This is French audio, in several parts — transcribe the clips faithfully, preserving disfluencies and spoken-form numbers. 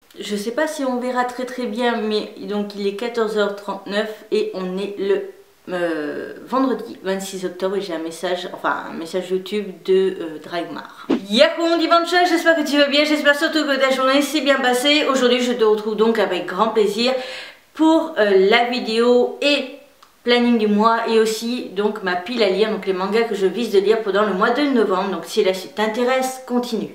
je sais pas si on verra très très bien, mais donc il est quatorze heures trente-neuf et on est le euh, vendredi vingt-six octobre et j'ai un message, enfin un message YouTube de euh, Dragmar. Yahoo mon dimanche, j'espère que tu vas bien, j'espère surtout que ta journée s'est bien passée. Aujourd'hui je te retrouve donc avec grand plaisir pour euh, la vidéo et planning du mois et aussi donc ma pile à lire, donc les mangas que je vise de lire pendant le mois de novembre. Donc si la suite t'intéresse, continue.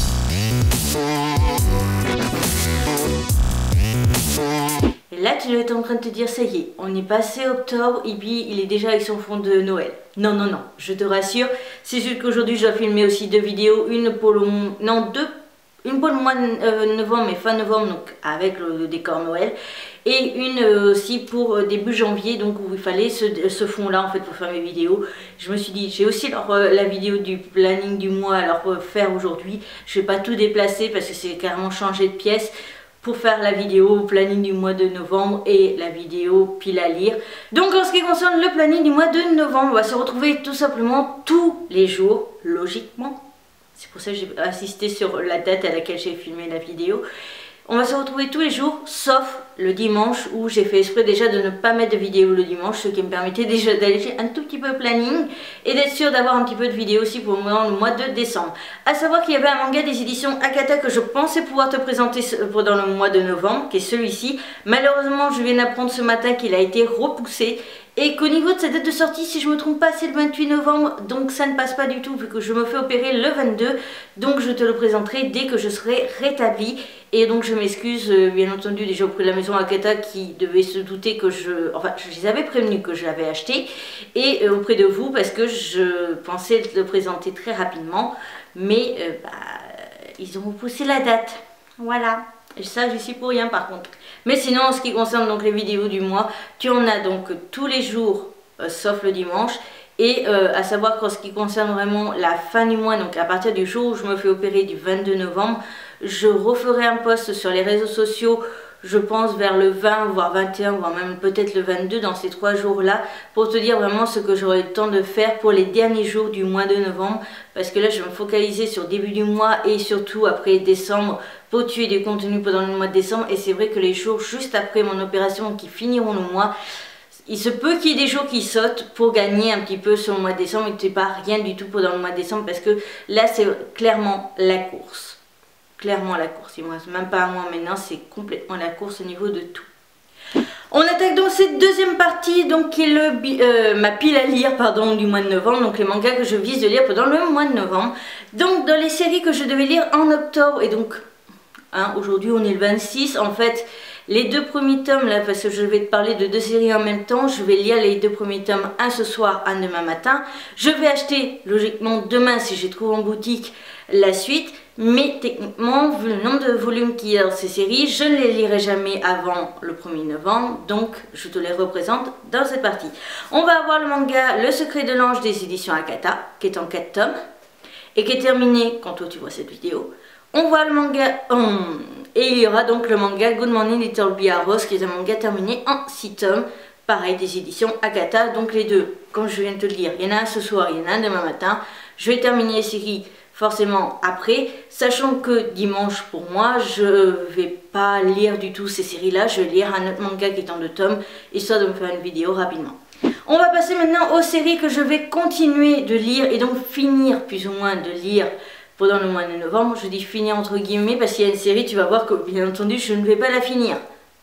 Et là tu dois être en train de te dire ça y est, on est passé octobre et puis il est déjà avec son fond de Noël. Non non non, je te rassure, c'est juste qu'aujourd'hui je dois filmer aussi deux vidéos, une pour le non deux une pour le mois de euh, novembre et fin novembre, donc avec le, le décor Noël, et une euh, aussi pour euh, début janvier, donc où il fallait ce, ce fond là en fait pour faire mes vidéos. Je me suis dit, j'ai aussi alors, euh, la vidéo du planning du mois à leur euh, faire aujourd'hui. Je vais pas tout déplacer parce que c'est carrément changé de pièce pour faire la vidéo planning du mois de novembre et la vidéo pile à lire. Donc en ce qui concerne le planning du mois de novembre, on va se retrouver tout simplement tous les jours, logiquement. C'est pour ça que j'ai insisté sur la date à laquelle j'ai filmé la vidéo. On va se retrouver tous les jours, sauf le dimanche où j'ai fait exprès déjà de ne pas mettre de vidéo le dimanche, ce qui me permettait déjà d'alléger un tout petit peu le planning et d'être sûr d'avoir un petit peu de vidéo aussi pour le mois de décembre. A savoir qu'il y avait un manga des éditions Akata que je pensais pouvoir te présenter pendant le mois de novembre, qui est celui-ci. Malheureusement, je viens d'apprendre ce matin qu'il a été repoussé. Et qu'au niveau de sa date de sortie, si je ne me trompe pas, c'est le vingt-huit novembre, donc ça ne passe pas du tout vu que je me fais opérer le vingt-deux, donc je te le présenterai dès que je serai rétablie. Et donc je m'excuse euh, bien entendu déjà auprès de la maison Akata qui devait se douter que je... Enfin, je les avais prévenus que je l'avais acheté, et euh, auprès de vous parce que je pensais le présenter très rapidement, mais euh, bah, ils ont repoussé la date, voilà. Et ça, j'y suis pour rien par contre. Mais sinon, en ce qui concerne donc les vidéos du mois, tu en as donc tous les jours, euh, sauf le dimanche. Et euh, à savoir qu'en ce qui concerne vraiment la fin du mois, donc à partir du jour où je me fais opérer du vingt-deux novembre, je referai un post sur les réseaux sociaux, je pense vers le vingt, voire vingt et un, voire même peut-être le vingt-deux, dans ces trois jours-là, pour te dire vraiment ce que j'aurai le temps de faire pour les derniers jours du mois de novembre. Parce que là, je vais me focaliser sur début du mois et surtout après décembre, pour tuer des contenus pendant le mois de décembre. Et c'est vrai que les jours juste après mon opération qui finiront le mois, il se peut qu'il y ait des jours qui sautent pour gagner un petit peu sur le mois de décembre et que tu n'aies pas rien du tout pendant le mois de décembre parce que là, c'est clairement la course. Clairement la course, il ne me reste même pas un mois maintenant, c'est complètement la course au niveau de tout. On attaque donc cette deuxième partie, donc qui est le, euh, ma pile à lire pardon, du mois de novembre, donc les mangas que je vise de lire pendant le mois de novembre. Donc dans les séries que je devais lire en octobre, et donc hein, aujourd'hui on est le vingt-six, en fait les deux premiers tomes là, parce que je vais te parler de deux séries en même temps, je vais lire les deux premiers tomes, un ce soir, un demain matin. Je vais acheter logiquement demain si j'ai trouvé en boutique la suite. Mais techniquement, vu le nombre de volumes qu'il y a dans ces séries, je ne les lirai jamais avant le premier novembre. Donc, je te les représente dans cette partie. On va avoir le manga Le Secret de l'Ange des éditions Akata, qui est en quatre tomes. Et qui est terminé quand toi tu vois cette vidéo. On voit le manga... Hum, et il y aura donc le manga Good Morning Little Biaros, qui est un manga terminé en six tomes. Pareil, des éditions Akata. Donc les deux, comme je viens de te le dire, il y en a un ce soir, il y en a un demain matin. Je vais terminer les séries forcément après, sachant que dimanche pour moi, je vais pas lire du tout ces séries-là, je vais lire un autre manga qui est en deux tomes, histoire de me faire une vidéo rapidement. On va passer maintenant aux séries que je vais continuer de lire et donc finir plus ou moins de lire pendant le mois de novembre. Je dis finir entre guillemets parce qu'il y a une série, tu vas voir que bien entendu je ne vais pas la finir.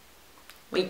Oui,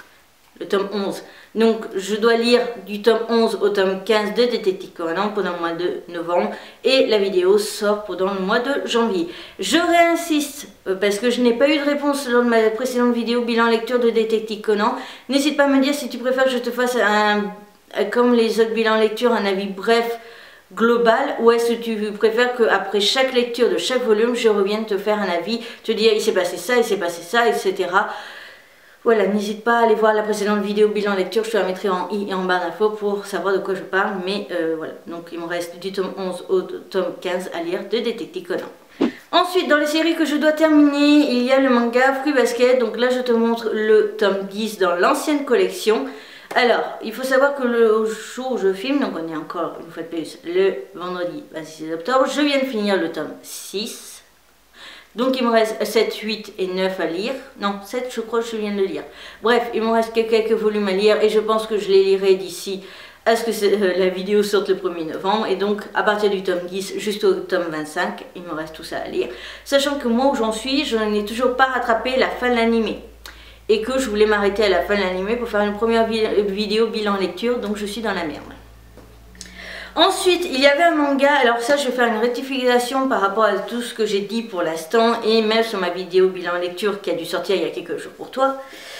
le tome onze. Donc je dois lire du tome onze au tome quinze de Détective Conan pendant le mois de novembre et la vidéo sort pendant le mois de janvier. Je réinsiste euh, parce que je n'ai pas eu de réponse lors de ma précédente vidéo bilan lecture de Détective Conan. N'hésite pas à me dire si tu préfères que je te fasse un, comme les autres bilans lecture, un avis bref global, ou est-ce que tu préfères qu'après chaque lecture de chaque volume je revienne te faire un avis, te dire il s'est passé ça, il s'est passé ça, et cetera. Voilà, n'hésite pas à aller voir la précédente vidéo bilan lecture, je te la mettrai en i et en barre d'infos pour savoir de quoi je parle, mais euh, voilà, donc il me reste du tome onze au tome quinze à lire de Détective Conan. Ensuite, dans les séries que je dois terminer, il y a le manga Fruit Basket, donc là je te montre le tome dix dans l'ancienne collection. Alors, il faut savoir que le jour où je filme, donc on est encore une fois de plus le vendredi vingt-six octobre, je viens de finir le tome six. Donc il me reste sept, huit et neuf à lire. Non, sept je crois que je viens de lire. Bref, il me reste quelques volumes à lire et je pense que je les lirai d'ici à ce que euh, la vidéo sorte le premier novembre. Et donc à partir du tome dix jusqu'au tome vingt-cinq, il me reste tout ça à lire. Sachant que moi où j'en suis, je n'ai toujours pas rattrapé la fin de l'animé. Et que je voulais m'arrêter à la fin de l'animé pour faire une première vidéo bilan lecture, donc je suis dans la merde. Ensuite, il y avait un manga, alors ça je vais faire une rectification par rapport à tout ce que j'ai dit pour l'instant, et même sur ma vidéo bilan lecture qui a dû sortir il y a quelques jours pour toi.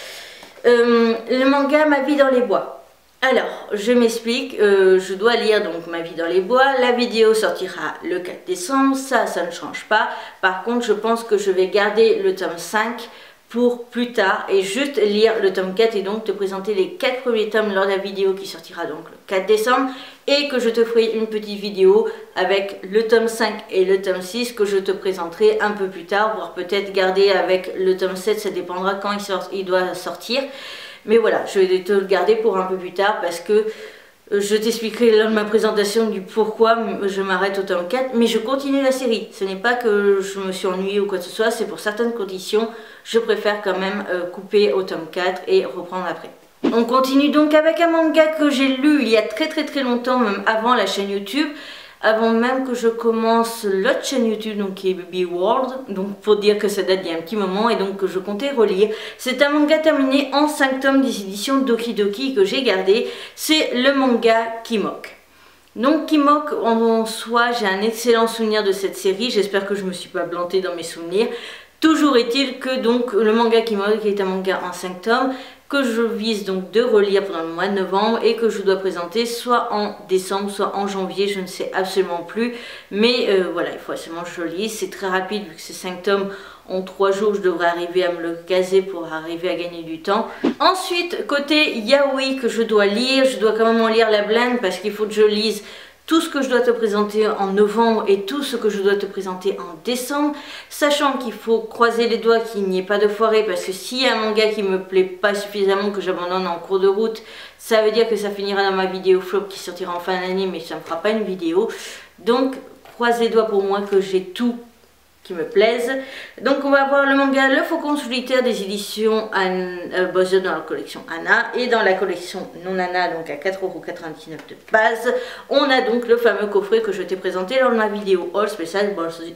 Euh, le manga Ma vie dans les bois. Alors, je m'explique, euh, je dois lire donc Ma vie dans les bois, la vidéo sortira le quatre décembre, ça, ça ne change pas. Par contre, je pense que je vais garder le tome cinq pour plus tard et juste lire le tome quatre et donc te présenter les quatre premiers tomes lors de la vidéo qui sortira donc le quatre décembre et que je te ferai une petite vidéo avec le tome cinq et le tome six que je te présenterai un peu plus tard, voire peut-être garder avec le tome sept, ça dépendra quand il, sort, il doit sortir. Mais voilà, je vais te le garder pour un peu plus tard parce que je t'expliquerai lors de ma présentation du pourquoi je m'arrête au tome quatre, mais je continue la série. Ce n'est pas que je me suis ennuyée ou quoi que ce soit, c'est pour certaines conditions, je préfère quand même euh, couper au tome quatre et reprendre après. On continue donc avec un manga que j'ai lu il y a très très très longtemps, même avant la chaîne YouTube, avant même que je commence l'autre chaîne YouTube, donc qui est Baby World, donc pour dire que ça date d'il y a un petit moment et donc que je comptais relire. C'est un manga terminé en cinq tomes des éditions Doki Doki que j'ai gardé, c'est le manga Kimok. Donc Kimok, en soi, j'ai un excellent souvenir de cette série, j'espère que je ne me suis pas plantée dans mes souvenirs. Toujours est-il que donc le manga Kimok est un manga en cinq tomes, que je vise donc de relire pendant le mois de novembre et que je dois présenter soit en décembre, soit en janvier, je ne sais absolument plus. Mais euh, voilà, il faut absolument que je le lise, c'est très rapide vu que c'est cinq tomes. En trois jours, je devrais arriver à me le caser pour arriver à gagner du temps. Ensuite, côté yaoi que je dois lire, je dois quand même en lire la blinde parce qu'il faut que je lise tout ce que je dois te présenter en novembre et tout ce que je dois te présenter en décembre, sachant qu'il faut croiser les doigts qu'il n'y ait pas de foirée, parce que s'il y a un manga qui me plaît pas suffisamment, que j'abandonne en cours de route, ça veut dire que ça finira dans ma vidéo flop qui sortira en fin d'année, mais ça ne me fera pas une vidéo. Donc, croise les doigts pour moi que j'ai tout qui me plaisent. Donc on va voir le manga Le Faucon Solitaire des éditions euh, Buzzer dans la collection Anna et dans la collection non Anna, donc à quatre euros quatre-vingt-dix-neuf de base. On a donc le fameux coffret que je t'ai présenté lors de ma vidéo All Special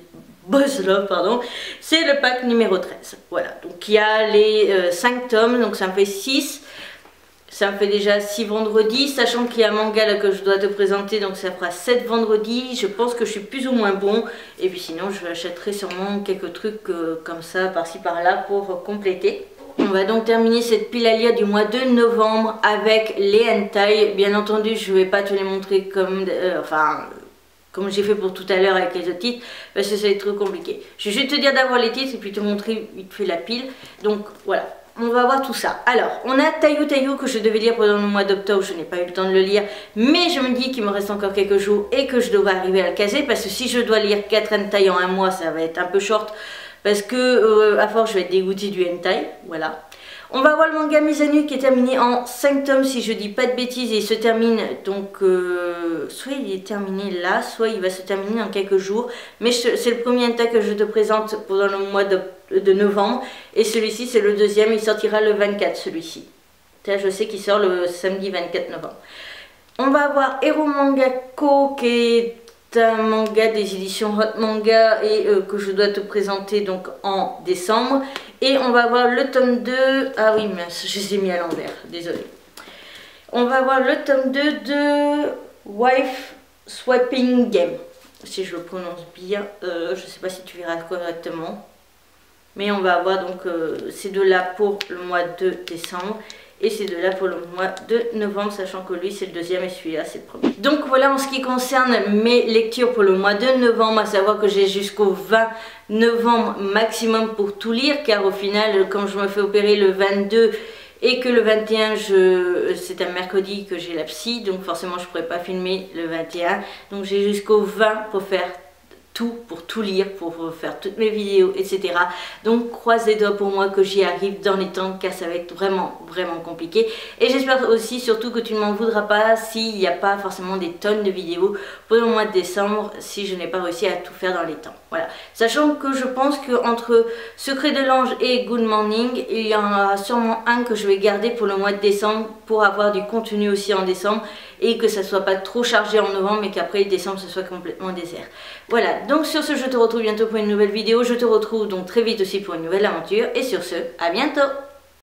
Buzz Love, pardon. C'est le pack numéro treize. Voilà, donc il y a les euh, cinq tomes, donc ça me fait six. Ça me fait déjà six vendredis, sachant qu'il y a un manga là que je dois te présenter, donc ça fera sept vendredis. Je pense que je suis plus ou moins bon. Et puis sinon, je achèterai sûrement quelques trucs euh, comme ça, par-ci par-là, pour compléter. On va donc terminer cette pile à lire du mois de novembre avec les hentai. Bien entendu, je ne vais pas te les montrer comme... Euh, enfin... comme j'ai fait pour tout à l'heure avec les autres titres, parce que ça va être trop compliqué. Je vais juste te dire d'avoir les titres et puis te montrer vite fait la pile. Donc voilà. On va voir tout ça. Alors, on a Taiyu Taiyu que je devais lire pendant le mois d'octobre, je n'ai pas eu le temps de le lire, mais je me dis qu'il me reste encore quelques jours et que je devrais arriver à le caser, parce que si je dois lire quatre hentai en un mois, ça va être un peu short, parce que euh, à force je vais être dégoûtée du hentai, voilà. On va voir le manga Mizanu qui est terminé en cinq tomes si je dis pas de bêtises, et il se termine donc euh, soit il est terminé là, soit il va se terminer en quelques jours, mais c'est le premier hentai que je te présente pendant le mois de, de novembre, et celui-ci c'est le deuxième, il sortira le vingt-quatre celui-ci. Je sais qu'il sort le samedi vingt-quatre novembre. On va avoir Hero Mangako qui est un manga des éditions Hot Manga et euh, que je dois te présenter donc en décembre. Et on va voir le tome deux, ah oui mince, je les ai mis à l'envers, désolé. On va voir le tome deux de Wife Swapping Game, si je le prononce bien, euh, je sais pas si tu verras correctement. Mais on va avoir donc euh, ces deux-là pour le mois de décembre. Et ces deux-là pour le mois de novembre, sachant que lui c'est le deuxième et celui-là c'est le premier. Donc voilà en ce qui concerne mes lectures pour le mois de novembre, à savoir que j'ai jusqu'au vingt novembre maximum pour tout lire, car au final quand je me fais opérer le vingt-deux et que le vingt et un c'est un mercredi que j'ai la psy, donc forcément je ne pourrais pas filmer le vingt et un, donc j'ai jusqu'au vingt pour faire tout, pour tout lire, pour faire toutes mes vidéos, et cetera. Donc croise les doigts pour moi que j'y arrive dans les temps, car ça va être vraiment, vraiment compliqué. Et j'espère aussi, surtout, que tu ne m'en voudras pas s'il n'y a pas forcément des tonnes de vidéos pour le mois de décembre, si je n'ai pas réussi à tout faire dans les temps. Voilà. Sachant que je pense qu'entre Secret de l'Ange et Good Morning, il y en aura sûrement un que je vais garder pour le mois de décembre, pour avoir du contenu aussi en décembre, et que ça soit pas trop chargé en novembre, mais qu'après décembre ce soit complètement désert. Voilà, donc sur ce, je te retrouve bientôt pour une nouvelle vidéo. Je te retrouve donc très vite aussi pour une nouvelle aventure. Et sur ce, à bientôt!